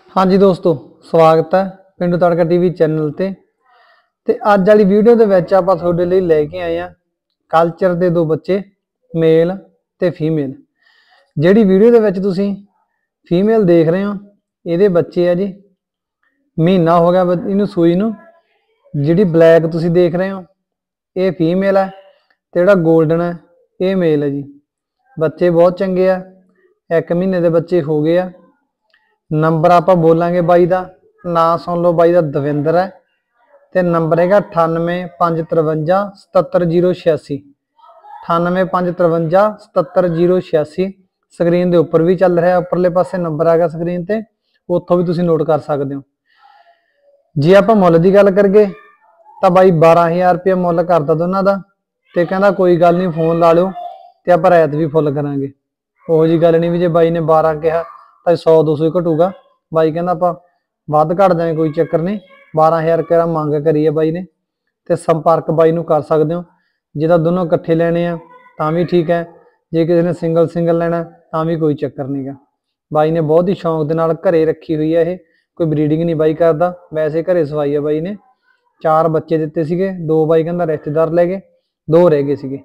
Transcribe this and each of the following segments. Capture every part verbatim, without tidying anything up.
हाँ जी दोस्तों, स्वागत है पिंडू तड़का टीवी चैनल ते ते अज वाली वीडियो दे विच आपां तुहाडे लई लैके आए हैं कल्चर दे दो बच्चे मेल ते फीमेल। जिहड़ी वीडियो दे विच तुसीं फीमेल देख रहे हो इहदे बच्चे है जी, महीना हो गया इहनूं सूई नूं। जिहड़ी ब्लैक तुसीं देख रहे हो ये फीमेल है ते जिहड़ा गोल्डन है ये मेल है जी। बच्चे बहुत चंगे आ, एक महीने के बच्चे हो गए आ। नंबर आप बोलांगे बाई का, ना सुन लो बाई का दविंदर है तो नंबर है अठानवे पाँच तरवंजा सतहत्तर जीरो छियासी अठानवे पाँच तरवंजा सतहत्तर जीरो छियासी। स्क्रीन के उपर भी चल रहा है, उपरले पासे नंबर आएगा स्क्रीन पर, उतों भी तुम नोट कर सकते हो। जे आप मुल की गल करगे तो बाई बारह हज़ार रुपया मुल करता दोनों का, तो कहता कोई गल नहीं फोन ला लो तो आप रैत भी फुल करा। वो जी गल नहीं भी जो बाई ने बारह कहा तो सौ दो सौ ही घटूगा। बाई कहना आप वध घट देंगे, कोई चक्कर नहीं। बारह हज़ार रुपया मंग करी है बाई ने, तो संपर्क बाई नूं कर सकते हो। जिदा दोनों कट्ठे लेने आ तो भी ठीक है, जे किसी ने सिंगल सिंगल लेना तो भी कोई चक्कर नहीं गा। बाई ने बहुत ही शौक के नाल घरे रखी हुई है, ये कोई ब्रीडिंग नहीं बाई करता, वैसे घरे सवाई है। बाई ने चार बच्चे दिते सीगे, दो बाई कहंदा रिश्तेदार लै गए, दो रह गए सीगे।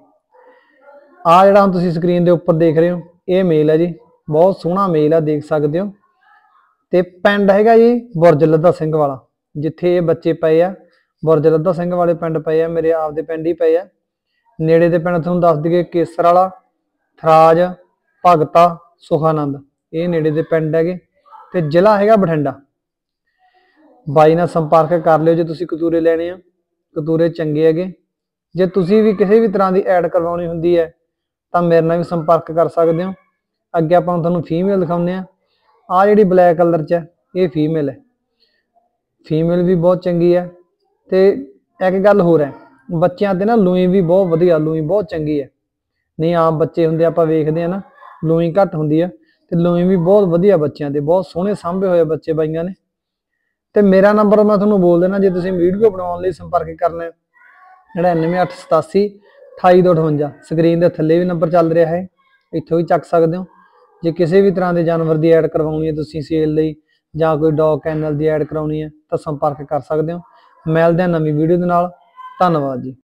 आ जिहड़ा हुण तुसीं स्क्रीन के उपर देख रहे हो ये मेल है जी, बहुत सोहना मेल है, देख सकते हो। तो पिंड है जी बुरज लद्दा सिंह वाला, जिथे ये बच्चे पे आ बुरज लद्दा सिंह वाले पिंड पे आ, मेरे आपदे पिंड ही पे आ। नेड़े दे पिंड तुहानूं दस दईए केसर वाला, थराज, भगता, सुखानंद, ये नेड़े दे पिंड है। तो जिला है बठिंडा। बाई नाल संपर्क कर लियो जे तुसीं कतूरे लैणे आ, कतूरे चंगे है। जे तुसीं भी किसी भी तरह की ऐड करवाउणी हुंदी है तो मेरे नाल भी संपर्क कर सकते हो। अगे आपां तुहानूं फीमेल दिखाउने आ, आ जिहड़ी ब्लैक कलर च है ये फीमेल है। फीमेल भी बहुत चंगी है। तो एक गल होर है, बच्चों ते ना लूई भी बहुत वधिया, लूई बहुत चंगी है। नहीं आम बच्चे होंगे आप वेखते हैं ना लूई घट होंगी है, तो लूई भी बहुत वधिया बच्चों के, बहुत सोहने सांभे हुए बच्चे बाइया ने। तो मेरा नंबर मैं तुहानूं बोल देना, जे तुसीं वीडियो बनाउण लई संपर्क करना नड़िनवे अठ सतासी अठाई दो अठवंजा। स्क्रीन के थल्ले भी नंबर चल रहा है, इत्थों भी चक सकते हो। जे किसी भी तरह के जानवर की ऐड करवानी है तुसीं सेल लई जां कोई डॉग कैनल की ऐड कराउणी है तो संपर्क कर सकते हो। मिलदे हां नवीं वीडियो दे नाल। धन्नवाद जी।